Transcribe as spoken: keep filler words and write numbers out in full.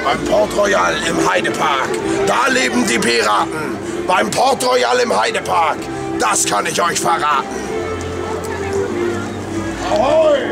Beim Port Royal im Heidepark, da leben die Piraten. Beim Port Royal im Heidepark, das kann ich euch verraten. Ahoi!